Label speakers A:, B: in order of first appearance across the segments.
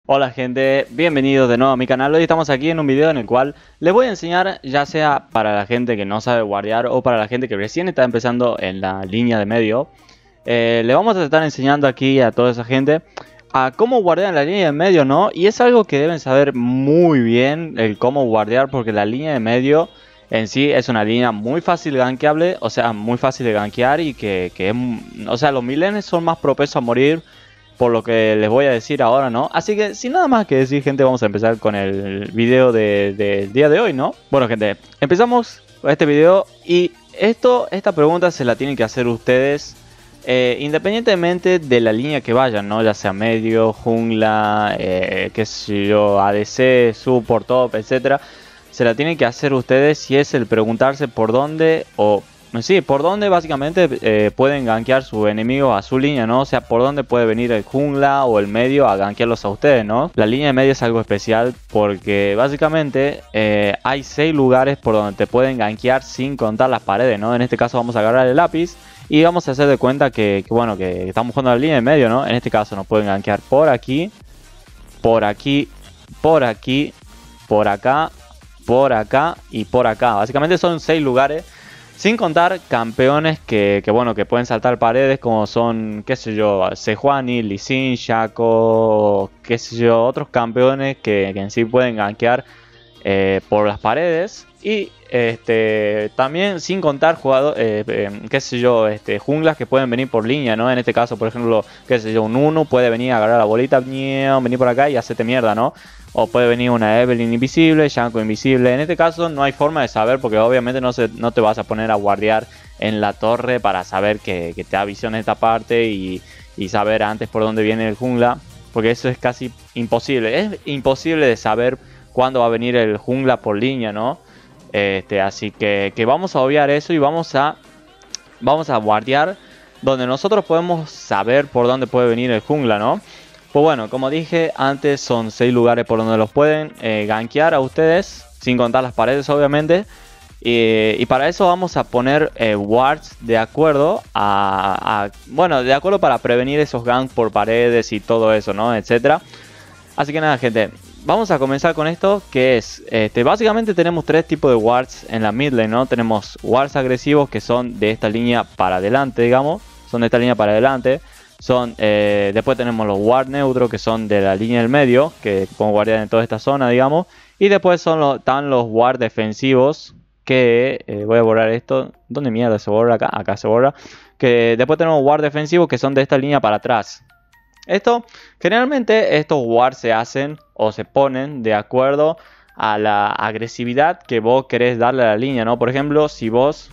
A: Hola gente, bienvenidos de nuevo a mi canal. Hoy estamos aquí en un video en el cual les voy a enseñar, ya sea para la gente que no sabe guardiar o para la gente que recién está empezando en la línea de medio. Le vamos a estar enseñando aquí a toda esa gente a cómo guardear en la línea de medio, ¿no? Y es algo que deben saber muy bien, el cómo guardear, porque la línea de medio en sí es una línea muy fácil gankeable, o sea, muy fácil de gankear y que es, o sea, los milenes son más propensos a morir por lo que les voy a decir ahora, ¿no? Así que sin nada más que decir, gente, vamos a empezar con el video del día de hoy, ¿no? Bueno, gente, empezamos con este video y esta pregunta se la tienen que hacer ustedes independientemente de la línea que vayan, ¿no? Ya sea medio, jungla, qué sé yo, ADC, support, top, etcétera. Se la tienen que hacer ustedes si es el preguntarse por dónde o... Sí, por dónde básicamente pueden gankear sus enemigos a su línea, ¿no? O sea, por dónde puede venir el jungla o el medio a gankearlos a ustedes, ¿no? La línea de medio es algo especial porque básicamente hay 6 lugares por donde te pueden gankear sin contar las paredes, ¿no? En este caso vamos a agarrar el lápiz y vamos a hacer de cuenta que bueno, que estamos jugando la línea de medio, ¿no? En este caso nos pueden gankear por aquí, por aquí, por aquí, por acá, por acá y por acá. Básicamente son 6 lugares. Sin contar campeones bueno, que pueden saltar paredes como son, qué sé yo, Sejuani, Lee Sin, Shaco, qué sé yo, otros campeones que en sí pueden gankear por las paredes. Y también sin contar jugadores, qué sé yo, junglas que pueden venir por línea, ¿no? En este caso, por ejemplo, qué sé yo, un Uno puede venir a agarrar la bolita, venir por acá y hacerte mierda, ¿no? O puede venir una Evelynn invisible, Shaco invisible. En este caso no hay forma de saber porque obviamente no te vas a poner a guardiar en la torre para saber que te da visión en esta parte y saber antes por dónde viene el jungla. Porque eso es casi imposible. Es imposible de saber cuándo va a venir el jungla por línea, ¿no? Así que vamos a obviar eso y vamos a guardiar donde nosotros podemos saber por dónde puede venir el jungla, ¿no? Pues bueno, como dije antes, son 6 lugares por donde los pueden gankear a ustedes, sin contar las paredes obviamente. Y para eso vamos a poner wards de acuerdo bueno, de acuerdo para prevenir esos ganks por paredes y todo eso, ¿no? Etcétera. Así que nada, gente, vamos a comenzar con esto, que es, básicamente tenemos 3 tipos de wards en la mid lane, ¿no? Tenemos wards agresivos que son de esta línea para adelante, digamos, son de esta línea para adelante. Después tenemos los ward neutros que son de la línea del medio, que pueden guardar en toda esta zona, digamos. Y después están los ward defensivos, que voy a borrar esto. ¿Dónde mierda se borra acá? Acá se borra. Que después tenemos ward defensivos que son de esta línea para atrás. Generalmente estos wards se hacen o se ponen de acuerdo a la agresividad que vos querés darle a la línea, ¿no? Por ejemplo, si vos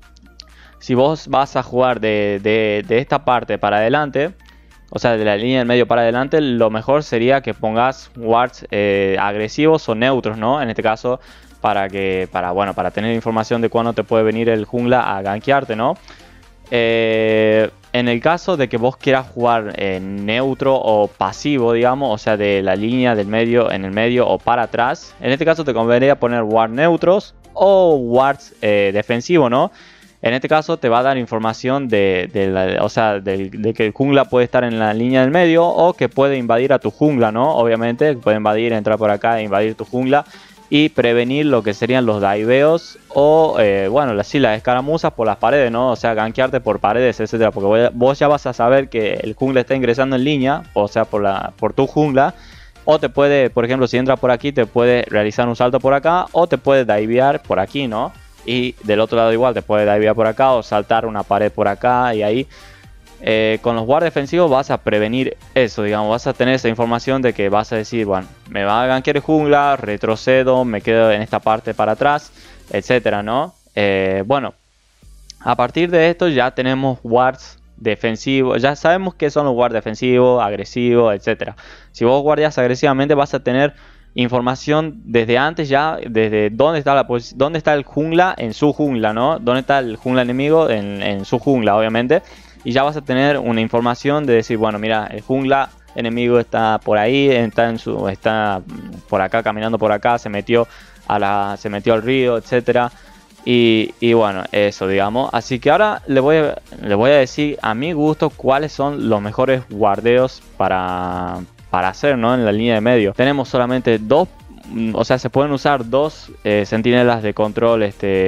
A: vas a jugar de esta parte para adelante, o sea, de la línea del medio para adelante, lo mejor sería que pongas wards agresivos o neutros, ¿no? En este caso, para tener información de cuándo te puede venir el jungla a gankearte, ¿no? En el caso de que vos quieras jugar neutro o pasivo, digamos, o sea, de la línea del medio, en el medio o para atrás, en este caso te convendría poner wards neutros o wards defensivos, ¿no? En este caso te va a dar información de que el jungla puede estar en la línea del medio o que puede invadir a tu jungla, ¿no? Obviamente puede invadir, entrar por acá e invadir tu jungla y prevenir lo que serían los diveos o, bueno, las escaramuzas por las paredes, ¿no? O sea, gankearte por paredes, etcétera, porque vos ya vas a saber que el jungla está ingresando en línea, o sea, por tu jungla. O te puede, por ejemplo, si entra por aquí, te puede realizar un salto por acá o te puede divear por aquí, ¿no? Y del otro lado igual te puede divear por acá o saltar una pared por acá y ahí. Con los guardias defensivos vas a prevenir eso, digamos, vas a tener esa información de que vas a decir, bueno, me va a gankear el jungla, retrocedo, me quedo en esta parte para atrás, etcétera, ¿no? Bueno, a partir de esto ya tenemos wards defensivos, ya sabemos qué son los wards defensivos, agresivos, etcétera. Si vos guardias agresivamente vas a tener información desde antes ya, desde dónde está el jungla en su jungla, ¿no? Dónde está el jungla enemigo en su jungla, obviamente. Y ya vas a tener una información de decir, bueno, mira, el jungla enemigo está por ahí, está por acá, caminando por acá, se metió al río, etcétera. Y bueno, eso, digamos. Así que ahora le voy a decir a mi gusto cuáles son los mejores guardeos para para hacer, ¿no? En la línea de medio. Tenemos solamente dos, o sea, se pueden usar dos centinelas de control,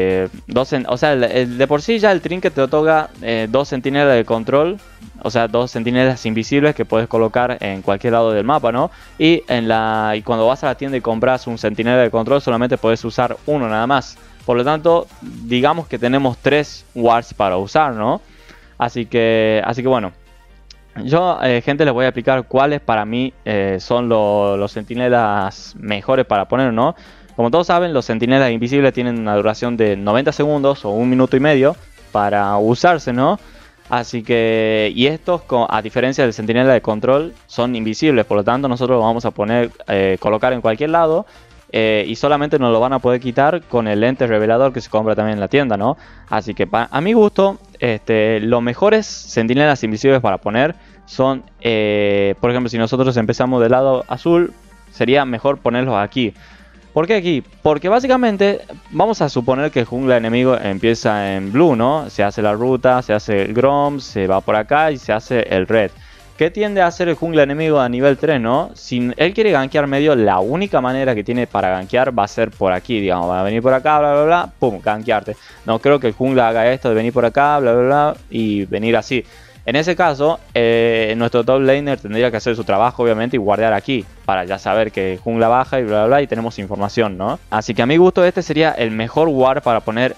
A: o sea, de por sí ya el trinket te otorga dos centinelas de control, o sea, dos centinelas invisibles que puedes colocar en cualquier lado del mapa, ¿no? Y cuando vas a la tienda y compras un centinela de control, solamente puedes usar uno nada más. Por lo tanto, digamos que tenemos 3 wards para usar, ¿no? Así que bueno. Yo, gente, les voy a explicar cuáles para mí son los centinelas mejores para poner, ¿no? Como todos saben, los centinelas invisibles tienen una duración de 90 segundos o 1 minuto y medio para usarse, ¿no? Así que, y estos, a diferencia del centinela de control, son invisibles. Por lo tanto, nosotros los vamos a colocar en cualquier lado. Y solamente nos lo van a poder quitar con el lente revelador que se compra también en la tienda, ¿no? Así que a mi gusto, los mejores centinelas invisibles para poner son, por ejemplo, si nosotros empezamos del lado azul, sería mejor ponerlos aquí. ¿Por qué aquí? Porque básicamente vamos a suponer que el jungla enemigo empieza en blue, ¿no? Se hace la ruta, se hace el Grom, se va por acá y se hace el red. ¿Qué tiende a hacer el jungla enemigo a nivel 3, no? Si él quiere gankear medio, la única manera que tiene para gankear va a ser por aquí, digamos. Va a venir por acá, bla, bla, bla, pum, gankearte. No creo que el jungla haga esto de venir por acá, bla, bla, bla, y venir así. En ese caso, nuestro top laner tendría que hacer su trabajo, obviamente, y guardear aquí. Para ya saber que el jungla baja y bla, bla, bla, y tenemos información, ¿no? Así que a mi gusto este sería el mejor ward para poner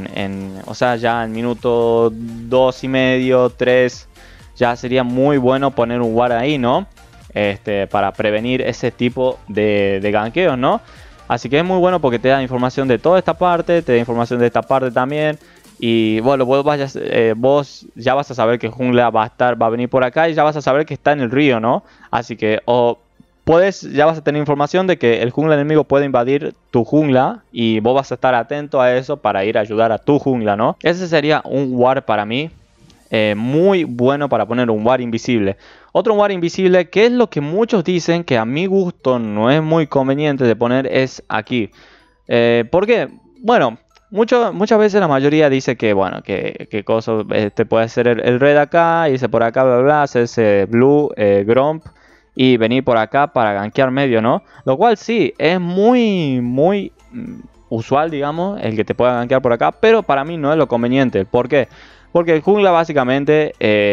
A: o sea, ya en minuto 2,5, 3... Ya sería muy bueno poner un ward ahí, ¿no? Para prevenir ese tipo de gankeos, ¿no? Así que es muy bueno porque te da información de toda esta parte, te da información de esta parte también. Y bueno, vos ya vas a saber que el jungla va a venir por acá y ya vas a saber que está en el río, ¿no? Así que ya vas a tener información de que el jungla enemigo puede invadir tu jungla y vos vas a estar atento a eso para ir a ayudar a tu jungla, ¿no? Ese sería un ward para mí. Muy bueno para poner un ward invisible. Otro ward invisible, que es lo que muchos dicen que a mi gusto no es muy conveniente de poner, es aquí. ¿Por qué? Bueno, muchas veces la mayoría dice que, bueno, que cosa, puede hacer el red acá, irse por acá, bla, bla, bla, hacerse blue, gromp y venir por acá para gankear medio, ¿no? Lo cual sí, es muy usual, digamos, el que te pueda gankear por acá, pero para mí no es lo conveniente. ¿Por qué? Porque el jungla básicamente,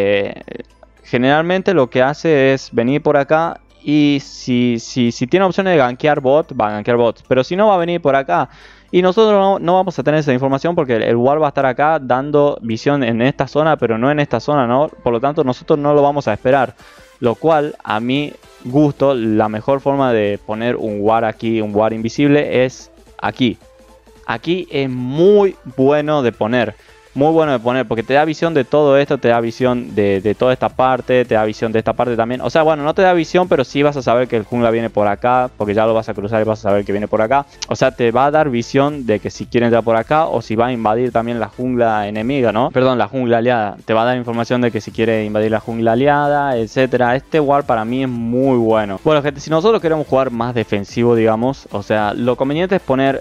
A: generalmente lo que hace es venir por acá y si tiene opciones de gankear bot, va a gankear bot. Pero si no, va a venir por acá. Y nosotros no vamos a tener esa información porque el ward va a estar acá dando visión en esta zona, pero no en esta zona, ¿no? Por lo tanto, nosotros no lo vamos a esperar. Lo cual, a mi gusto, la mejor forma de poner un ward aquí, un ward invisible, es aquí. Aquí es muy bueno de poner. Muy bueno de poner porque te da visión de todo esto, te da visión de toda esta parte, te da visión de esta parte también. O sea, bueno, no te da visión, pero sí vas a saber que el jungla viene por acá, porque ya lo vas a cruzar y vas a saber que viene por acá. O sea, te va a dar visión de que si quiere entrar por acá o si va a invadir también la jungla enemiga, ¿no? Perdón, la jungla aliada. Te va a dar información de que si quiere invadir la jungla aliada, etcétera. Este ward para mí es muy bueno. Bueno, gente, si nosotros queremos jugar más defensivo, digamos, o sea, lo conveniente es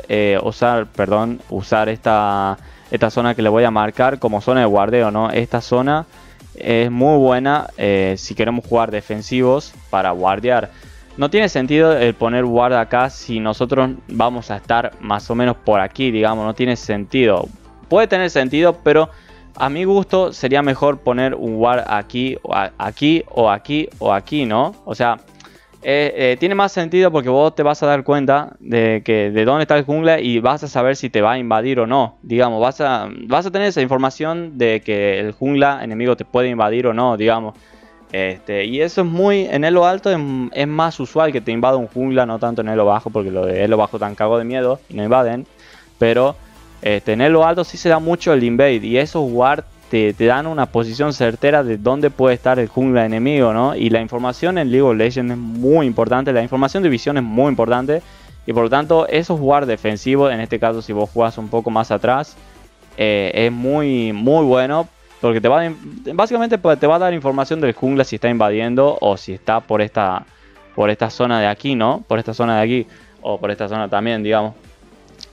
A: usar esta zona que le voy a marcar como zona de guardeo, ¿no? Esta zona es muy buena si queremos jugar defensivos para guardear. No tiene sentido el poner guarda acá si nosotros vamos a estar más o menos por aquí, digamos. No tiene sentido. Puede tener sentido, pero a mi gusto sería mejor poner un guard aquí, o aquí, o aquí, o aquí, ¿no? O sea, tiene más sentido porque vos te vas a dar cuenta de dónde está el jungla y vas a saber si te va a invadir o no. Digamos, vas a tener esa información de que el jungla enemigo te puede invadir o no, digamos. Y eso es en elo alto es más usual que te invada un jungla, no tanto en elo bajo, porque lo de elo bajo tan cago de miedo y no invaden. Pero en elo alto sí se da mucho el invade y esos wards te dan una posición certera de dónde puede estar el jungla enemigo, ¿no? Y la información en League of Legends es muy importante, la información de visión es muy importante. Y por lo tanto, esos wards defensivos, en este caso si vos jugás un poco más atrás, es muy bueno. Porque básicamente te va a dar información del jungla si está invadiendo o si está por esta zona de aquí, ¿no? Por esta zona de aquí o por esta zona también, digamos.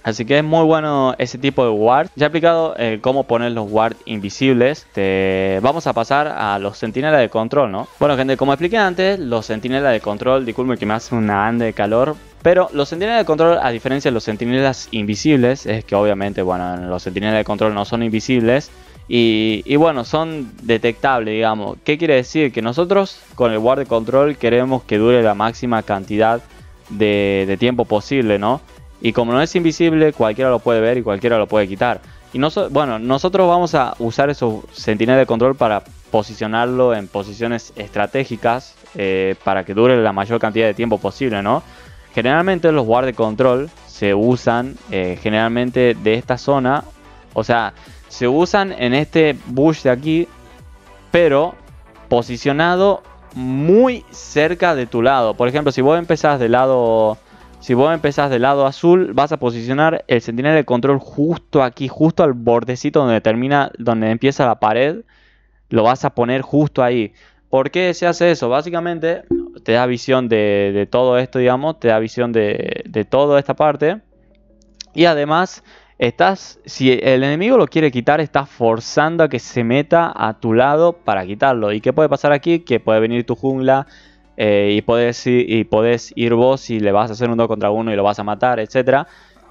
A: Así que es muy bueno ese tipo de ward. Ya he explicado cómo poner los ward invisibles. Vamos a pasar a los sentinelas de control, ¿no? Bueno, gente, como expliqué antes, los sentinelas de control, disculpen que me hace una anda de calor, pero los sentinelas de control, a diferencia de los sentinelas invisibles, es que obviamente, bueno, los sentinelas de control no son invisibles. Y bueno, son detectables, digamos. ¿Qué quiere decir? Que nosotros con el ward de control queremos que dure la máxima cantidad de tiempo posible, ¿no? Y como no es invisible, cualquiera lo puede ver y cualquiera lo puede quitar. Y bueno, nosotros vamos a usar esos sentinelas de control para posicionarlo en posiciones estratégicas para que dure la mayor cantidad de tiempo posible, ¿no? Generalmente los ward de control se usan generalmente de esta zona. O sea, se usan en este bush de aquí, pero posicionado muy cerca de tu lado. Por ejemplo, si vos empezás del lado... Si vos empezás del lado azul, vas a posicionar el sentinela de control justo aquí, justo al bordecito donde termina, donde empieza la pared. Lo vas a poner justo ahí. ¿Por qué se hace eso? Básicamente te da visión de todo esto, digamos. Te da visión de toda esta parte. Y además, si el enemigo lo quiere quitar, estás forzando a que se meta a tu lado para quitarlo. ¿Y qué puede pasar aquí? Que puede venir tu jungla. Y podés ir vos y le vas a hacer un 2 contra 1 y lo vas a matar, etc.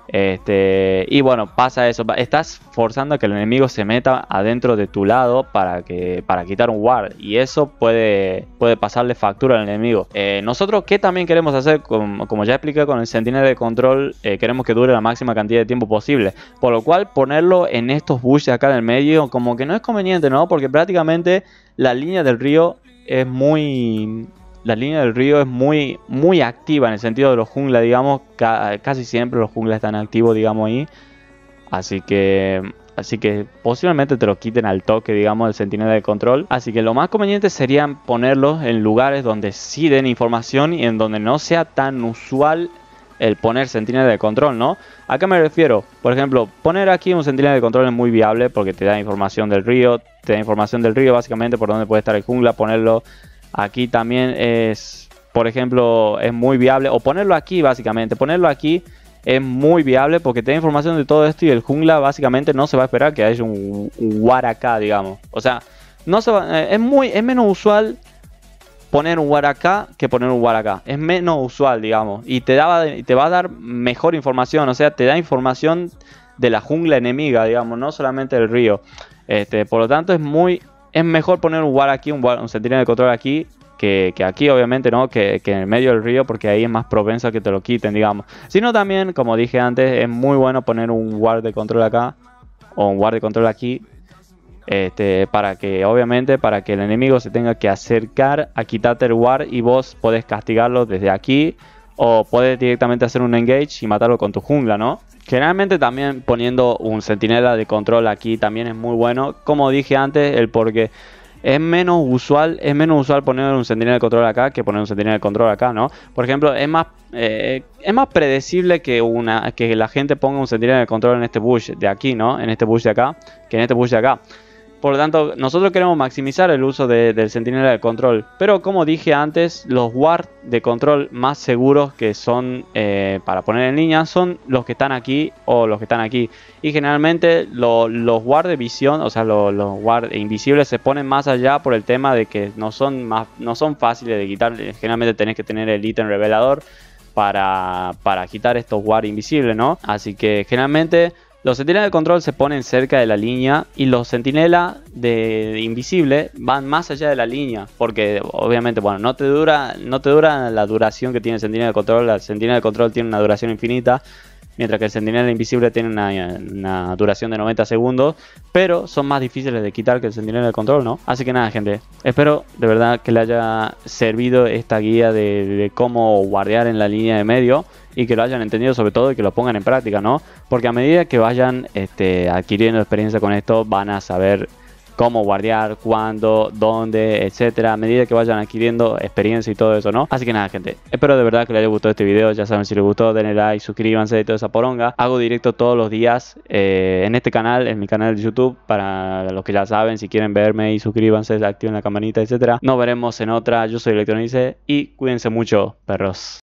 A: Y bueno, pasa eso. Estás forzando a que el enemigo se meta adentro de tu lado para quitar un ward. Y eso puede pasarle factura al enemigo. Nosotros, ¿qué también queremos hacer? Como ya expliqué con el sentinela de control, queremos que dure la máxima cantidad de tiempo posible. Por lo cual, ponerlo en estos bushes acá en el medio, como que no es conveniente, ¿no? Porque prácticamente la línea del río es muy... La línea del río es muy activa en el sentido de los junglas, digamos. Casi siempre los junglas están activos, digamos, ahí. Así que posiblemente te lo quiten al toque, digamos, el sentinela de control. Así que lo más conveniente sería ponerlos en lugares donde sí den información y en donde no sea tan usual el poner sentinela de control, ¿no? ¿A qué me refiero? Por ejemplo, poner aquí un sentinela de control es muy viable porque te da información del río. Te da información del río básicamente por dónde puede estar el jungla, ponerlo... Aquí también es, por ejemplo, es muy viable. O ponerlo aquí básicamente. Ponerlo aquí es muy viable porque te da información de todo esto. Y el jungla básicamente no se va a esperar que haya un ward acá, digamos. O sea, no se va, es menos usual poner un ward acá que poner un ward acá. Es menos usual, digamos. Y te va a dar mejor información. O sea, te da información de la jungla enemiga, digamos. No solamente del río. Por lo tanto es mejor poner un ward aquí, un sentinela de control aquí, que aquí obviamente, ¿no? Que en el medio del río, porque ahí es más propenso a que te lo quiten, digamos. Sino también, como dije antes, es muy bueno poner un ward de control acá, o un ward de control aquí, para que el enemigo se tenga que acercar a quitarte el ward y vos podés castigarlo desde aquí, o podés directamente hacer un engage y matarlo con tu jungla, ¿no? Generalmente también poniendo un sentinela de control aquí también es muy bueno. Como dije antes, porque es menos usual poner un sentinela de control acá que poner un sentinela de control acá, ¿no? Por ejemplo, es más predecible que la gente ponga un sentinela de control en este bush de aquí, ¿no? En este bush de acá, que en este bush de acá. Por lo tanto, nosotros queremos maximizar el uso del sentinela de control. Pero como dije antes, los ward de control más seguros que son para poner en línea son los que están aquí o los que están aquí. Y generalmente los ward de visión, o sea, los ward invisibles se ponen más allá por el tema de que no son fáciles de quitar. Generalmente tenés que tener el ítem revelador para quitar estos ward invisibles, ¿no? Así que generalmente... Los sentinelas de control se ponen cerca de la línea y los sentinelas de invisible van más allá de la línea. Porque obviamente, bueno, no te dura la duración que tiene el sentinela de control. La sentinela de control tiene una duración infinita. Mientras que el sentinela invisible tiene una duración de 90 segundos. Pero son más difíciles de quitar que el sentinela de control, ¿no? Así que nada, gente. Espero de verdad que le haya servido esta guía de cómo guardear en la línea de medio. Y que lo hayan entendido sobre todo y que lo pongan en práctica, ¿no? Porque a medida que vayan adquiriendo experiencia con esto, van a saber cómo guardear, cuándo, dónde, etcétera. A medida que vayan adquiriendo experiencia y todo eso, ¿no? Así que nada, gente. Espero de verdad que les haya gustado este video. Ya saben, si les gustó, denle like, suscríbanse y toda esa poronga. Hago directo todos los días en este canal, en mi canal de YouTube. Para los que ya saben, si quieren verme y suscríbanse, activen la campanita, etcétera. Nos veremos en otra. Yo soy Electronice y cuídense mucho, perros.